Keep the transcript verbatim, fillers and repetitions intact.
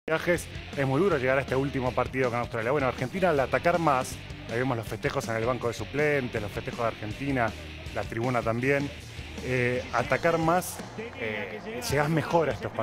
Viajes, es muy duro llegar a este último partido con Australia. Bueno, Argentina al atacar más, ahí vemos los festejos en el banco de suplentes, los festejos de Argentina, la tribuna también, eh, atacar más, eh, llegás mejor a estos partidos.